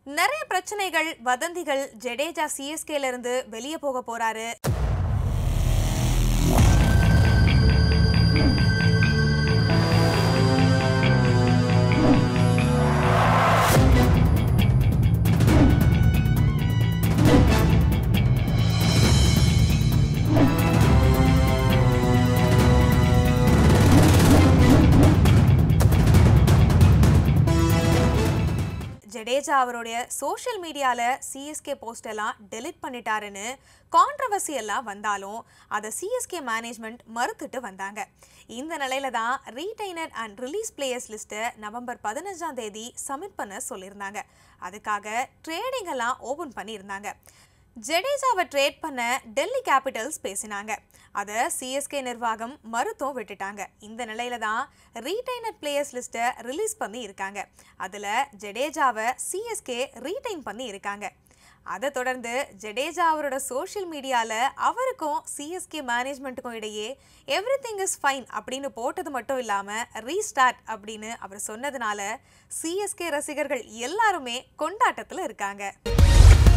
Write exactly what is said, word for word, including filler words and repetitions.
நிறைய பிரச்சனைகள் வதந்திகள் ஜடேஜா சிஎஸ்கேல இருந்து வெளியே போக போறாரு. ஜடேஜா அவருடைய சோஷியல் மீடியால சிஎஸ்கே போஸ்ட் எல்லாம் டெலிட் பண்ணிட்டாருன்னு கான்ட்ரவர்சி எல்லாம் வந்தாலும் அதை சிஎஸ்கே மேனேஜ்மெண்ட் மறுத்துட்டு வந்தாங்க. இந்த நிலையில தான் ரீடைனர் அண்ட் ரிலீஸ் பிளேயர்ஸ் லிஸ்ட்டை நவம்பர் பதினஞ்சாம் தேதி சப்மிட் பண்ண சொல்லியிருந்தாங்க. அதுக்காக ட்ரேடிங் எல்லாம் ஓபன் பண்ணியிருந்தாங்க. ஜடேஜாவை ட்ரேட் பண்ண டெல்லி கேபிட்டல்ஸ் பேசினாங்க. அதை சிஎஸ்கே நிர்வாகம் மறுத்தும் விட்டுட்டாங்க. இந்த நிலையில தான் ரீடைனர் பிளேயர்ஸ் லிஸ்ட்டை ரிலீஸ் பண்ணி இருக்காங்க. அதில் ஜடேஜாவை சிஎஸ்கே ரீடைன் பண்ணி இருக்காங்க. அதை தொடர்ந்து ஜடேஜா அவரோட சோஷியல் மீடியாவில் அவருக்கும் சிஎஸ்கே மேனேஜ்மெண்ட்டுக்கும் இடையே எவ்ரி திங் இஸ் ஃபைன் அப்படின்னு போட்டது மட்டும் இல்லாமல் ரீஸ்டார்ட் அப்படின்னு அவர் சொன்னதுனால சிஎஸ்கே ரசிகர்கள் எல்லாருமே கொண்டாட்டத்தில் இருக்காங்க.